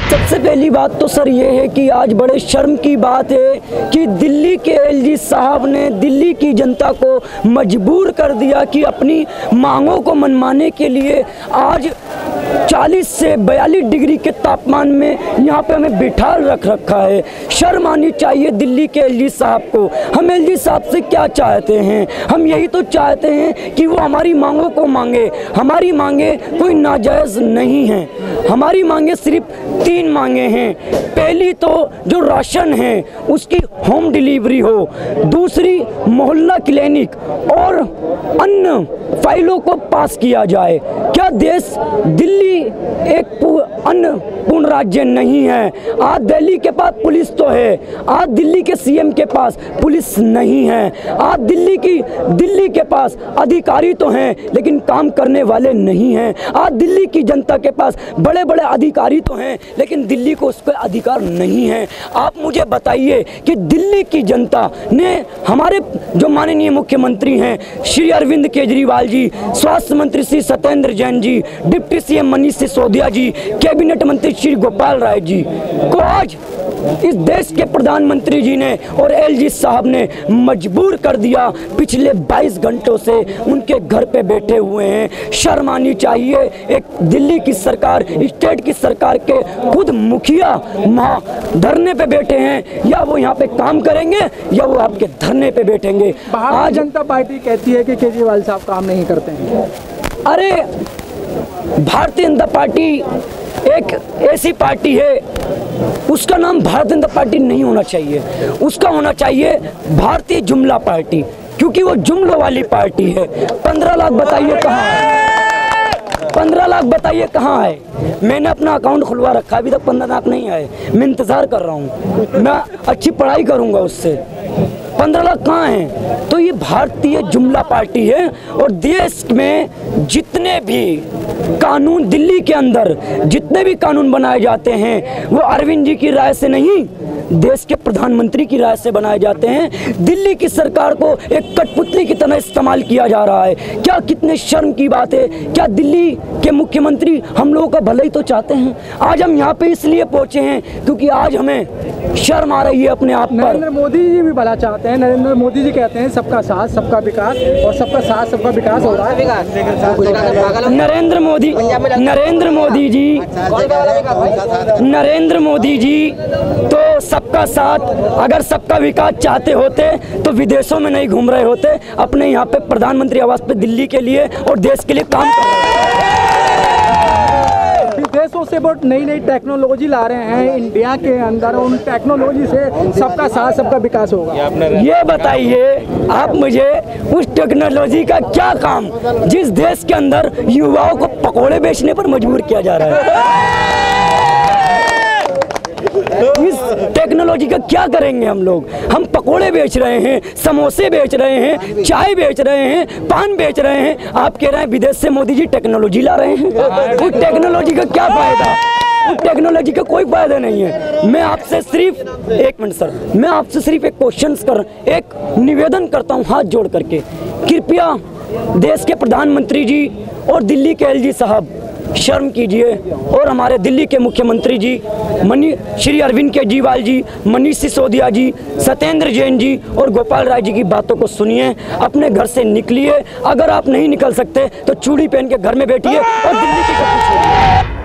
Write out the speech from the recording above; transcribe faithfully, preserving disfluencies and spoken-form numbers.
सबसे पहली बात तो सर ये है कि आज बड़े शर्म की बात है कि दिल्ली के एलजी साहब ने दिल्ली की जनता को मजबूर कर दिया कि अपनी मांगों को मनवाने के लिए आज चालीस से बयालीस डिग्री के तापमान में यहाँ पे हमें बिठा रख रखा है। शर्म आनी चाहिए दिल्ली के एलजी साहब को। हम एलजी साहब से क्या चाहते हैं? हम यही तो चाहते हैं कि वो हमारी मांगों को मांगे। हमारी मांगे कोई नाजायज़ नहीं है। हमारी मांगे सिर्फ तीन मांगे हैं। पहली तो जो राशन है उसकी होम डिलीवरी हो, दूसरी मोहल्ला क्लिनिक और अन्य फाइलों को पास किया जाए। क्या देश दिल्ली एक अन्य पूर्ण राज्य नहीं है? आज दिल्ली के पास पुलिस तो है, आज दिल्ली के सीएम के पास पुलिस नहीं है। आज दिल्ली की दिल्ली के पास अधिकारी तो हैं लेकिन काम करने वाले नहीं हैं। आज दिल्ली की जनता के पास बड़े बड़े अधिकारी तो हैं लेकिन दिल्ली को उस पर अधिकार नहीं है। आप मुझे बताइए कि दिल्ली की जनता ने हमारे जो माननीय मुख्यमंत्री हैं श्री अरविंद केजरीवाल जी, स्वास्थ्य मंत्री Shri Satyendra Jain ji, deputy CM Manish Sisodia ji, cabinet मंत्री श्री गोपाल राय जी को आज इस देश के प्रधानमंत्री जी ने और एलजी साहब ने मजबूर कर दिया। पिछले बाईस घंटों से उनके घर पे बैठे हुए हैं। शर्म आनी चाहिए। एक दिल्ली की सरकार, स्टेट की सरकार के खुद मुखिया वहाँ धरने पे बैठे हैं, या वो यहाँ पे काम करेंगे या वो आपके धरने पे बैठेंगे। आज जनता पार्टी कहती है कि केजरीवाल साहब काम नहीं करते हैं। अरे भारतीय जनता पार्टी एक ऐसी पार्टी है, उसका नाम भारतीय जनता पार्टी नहीं होना चाहिए, उसका होना चाहिए भारतीय जुमला पार्टी, क्योंकि वो जुमलों वाली पार्टी है। पंद्रह लाख बताइए कहाँ है? पंद्रह लाख बताइए कहाँ है? मैंने अपना अकाउंट खुलवा रखा, अभी तक पंद्रह लाख नहीं आए। मैं इंतजार कर रहा हूँ, मैं अच्छी पढ़ाई करूँगा उससे। पंद्रह लाख कहाँ हैं? तो ये भारतीय जुमला पार्टी है। और देश में जितने भी कानून, दिल्ली के अंदर जितने भी कानून बनाए जाते हैं वो अरविंद जी की राय से नहीं, देश के प्रधानमंत्री की राय से बनाए जाते हैं। दिल्ली की सरकार को एक कठपुतली की तरह इस्तेमाल किया जा रहा है। क्या कितने शर्म की बात है। क्या दिल्ली के मुख्यमंत्री हम लोगों का भला ही तो चाहते हैं? आज हम यहाँ पे इसलिए पहुँचे हैं क्योंकि आज हमें शर्म आ रही है अपने आप पर। नरेंद्र मोदी जी भी भला चाहते हैं। नरेंद्र मोदी जी कहते हैं सबका साथ सबका विकास, और सबका साथ सबका विकास हो रहा है। नरेंद्र मोदी नरेंद्र मोदी जी नरेंद्र मोदी जी तो सबका साथ, अगर सबका विकास चाहते होते तो विदेशों में नहीं घूम रहे होते, अपने यहाँ पे प्रधानमंत्री आवास पे दिल्ली के लिए और देश के लिए काम कर रहे हैं। विदेशों से बहुत नई नई टेक्नोलॉजी ला रहे हैं इंडिया के अंदर, उन टेक्नोलॉजी से सबका साथ सबका विकास होगा। ये बताइए आप मुझे, उस टेक्नोलॉजी का क्या काम जिस देश के अंदर युवाओं को पकोड़े बेचने पर मजबूर किया जा रहा है? इस टेक्नोलॉजी का क्या करेंगे हम लोग? हम पकोड़े बेच रहे हैं, समोसे बेच रहे हैं, चाय बेच रहे हैं, पान बेच रहे हैं। आप कह रहे हैं विदेश से मोदी जी टेक्नोलॉजी ला रहे हैं। उस टेक्नोलॉजी का क्या फायदा? उस टेक्नोलॉजी का कोई फायदा नहीं है। मैं आपसे सिर्फ एक मिनट सर, मैं आपसे सिर्फ एक क्वेश्चन कर, एक निवेदन करता हूँ हाथ जोड़ करके, कृपया देश के प्रधानमंत्री जी और दिल्ली के एलजी साहब शर्म कीजिए, और हमारे दिल्ली के मुख्यमंत्री जी मनी श्री अरविंद केजरीवाल जी, मनीष सिसोदिया जी, सत्येंद्र जैन जी और गोपाल राय जी की बातों को सुनिए। अपने घर से निकलिए। अगर आप नहीं निकल सकते तो चूड़ी पहन के घर में बैठिए और दिल्ली की गद्दी छोड़िए।